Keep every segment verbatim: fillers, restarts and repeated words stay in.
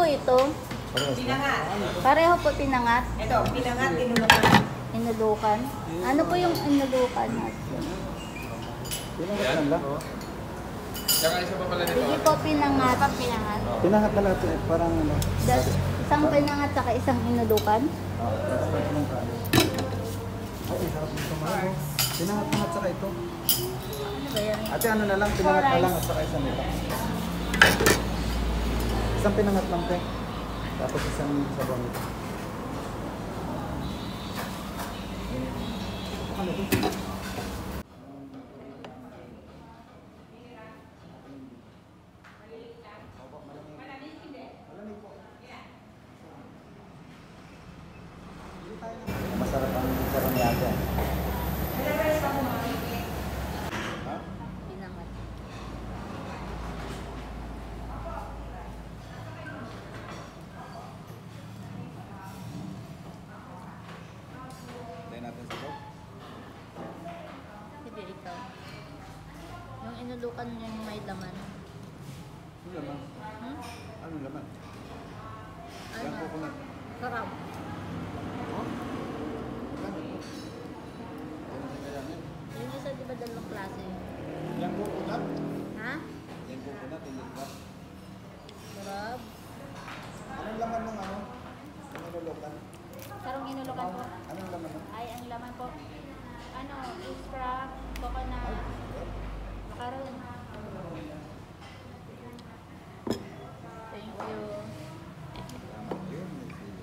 ito? Pinangat. Pareho po pinangat? Ito, pinangat, inulukan. Inulukan? Ano po yung inulukan natin? Pinangat lang. Saka isa pa pala nito. Sige po, pinangat. Pinangat. Pinangat na lahat. Parang ano. Isang pinangat saka isang inulukan? Oo. Ay, sarap nito mga. Pinangat-pangat saka ito. Ano ba yan? Ate, ano na lang? Pinangat na lang at saka isang nito. Isang pinangat lang pe. Tapos isang sabon nito. Ano ito? Masarap ang karamiyaga. Ha? Pinangat. Tayo natin sa bawah. Sige, ikaw. Yung inulukan yung may laman. Ano laman? Hmm? Ano laman? Ano? Yan coconut. Sarap. Oh? Ano? Ano kaya yan? Yung isa di ba dalawang klase? Yan coconut? Ha? Yan coconut, hindi ba? Sarap. Anong laman ng ano? Ang nilulukan? Sarong inulukan po. Anong laman ng? Ay, ang laman po. Ano, extra, coconut, macaron. Thank you. Yun.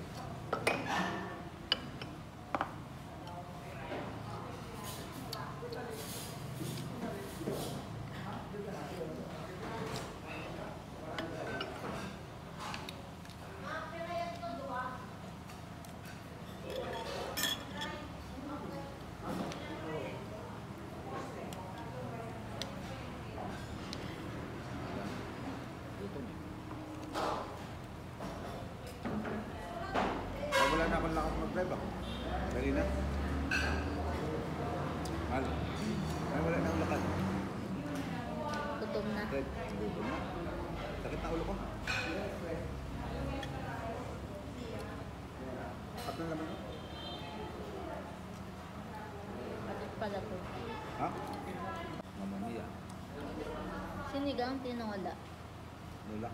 Pag wala na akong lakas mag-drive ako. Dali na. Mahal. Ay, wala na akong lakad. Gutom na. Red. Gutom na. Sakit na ulo ko. Apat na laman. Bakit pala po? Ha? Mamamia. Sinigang tinola. Lula.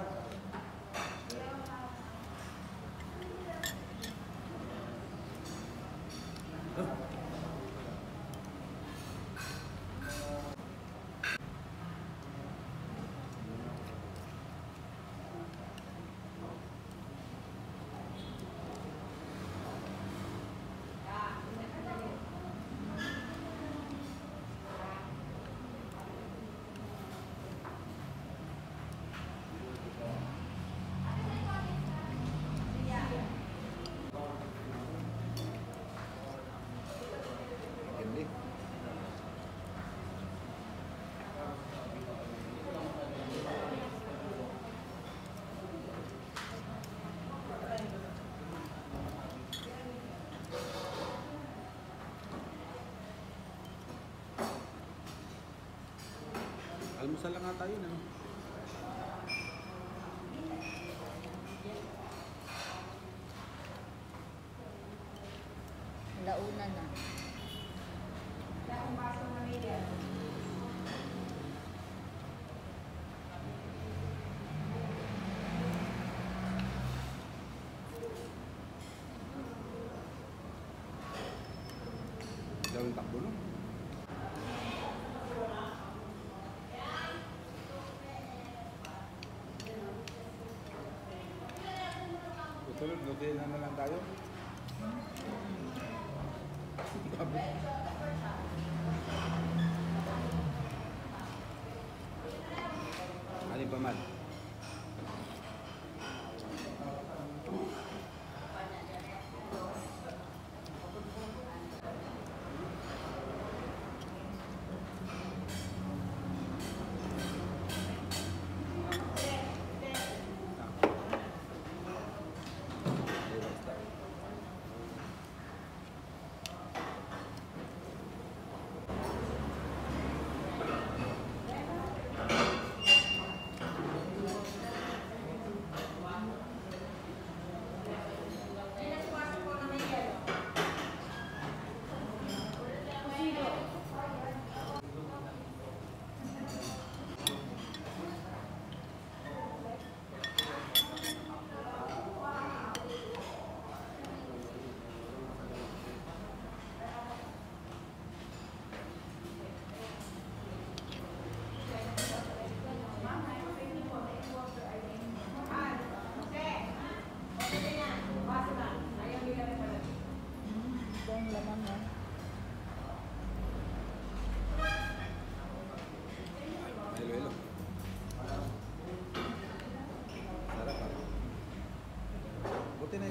Hindi. Almusal lang nga tayo na. Launa na. Gawin takbo no? Tutulog, lutin na na lang tayo. Alin pa man?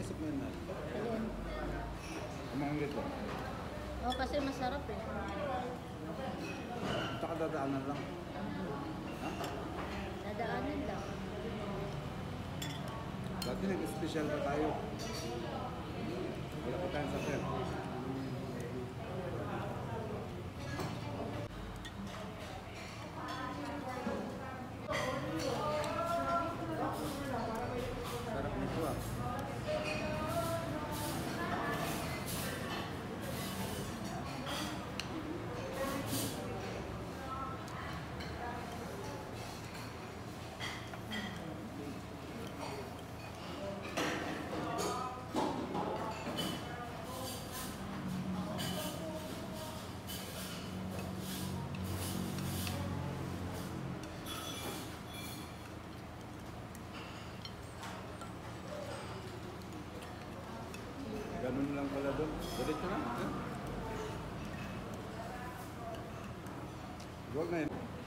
naisip mo yun na? Alin? Kumain dito. Oo, kasi masarap eh. Tsaka dadaanan lang. Ha? Dadaanan lang. Dati nag-special pa tayo. Wala pa tayong sakit. Sarap nito ah. Ganun lang pala doon. Diretso na. Eh? Huwag na yun.